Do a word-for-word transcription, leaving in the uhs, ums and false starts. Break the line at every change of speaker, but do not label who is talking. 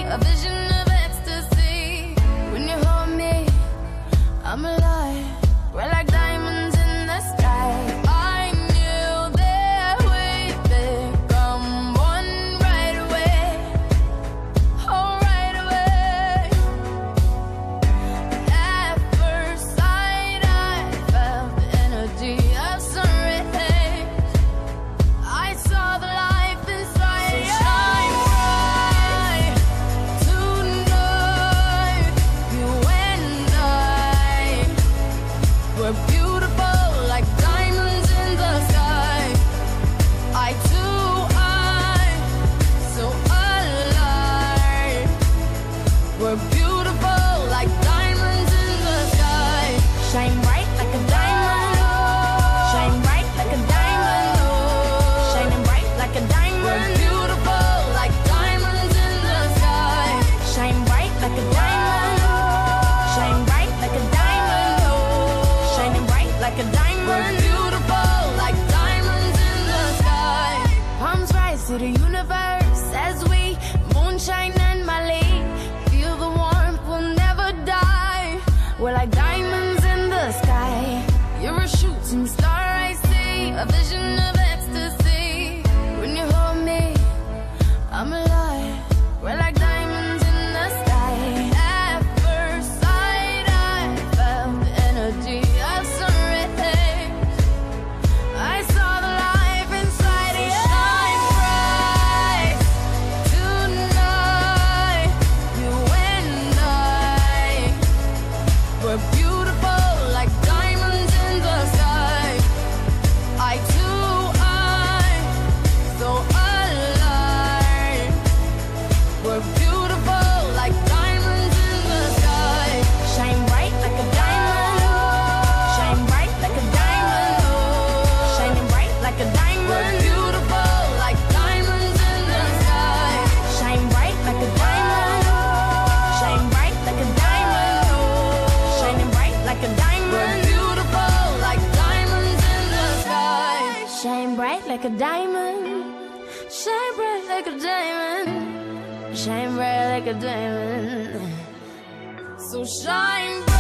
a vision of ecstasy. When you hold me, I'm alive. We're like diamonds in the sky. I knew that we'd become one right away. Oh, right away. At first sight, I felt the energy of sun rays. I saw the life inside you. So shine bright tonight. You and I, we're beautiful like diamonds in the sky. I too, I, so alive. We're beautiful like diamonds in the sky. Shine bright like a diamond. Shine bright like a diamond. Shining bright like a diamond. We're beautiful like diamonds in the sky. Shine bright like a diamond. Shine bright like a diamond. Shining bright like a diamond. We're beautiful like diamonds in the sky. Palms rise to the universe as we moonshine and Mali. Feel the warmth, we'll never die. We're like diamonds in the sky. You're a shooting star, I see, a vision of ecstasy. When you hold me, I'm alive. We're like diamonds in the sky. At first sight, I felt the energy of sun rays. I saw the life inside you. Shine bright tonight. You and I, we're beautiful like diamonds in the sky. I too, I, so alive. We're beautiful like diamonds in the sky. Shine bright like a diamond. Shine bright like a diamond. Shining bright like a diamond. We're beautiful like diamonds in the sky. Shine bright like a diamond. Shine bright like a diamond. Shining bright like a diamond. We're beautiful like diamonds in the sky. Shine bright like a diamond. Shine bright like a diamond. Shine bright like a diamond. So shine bright.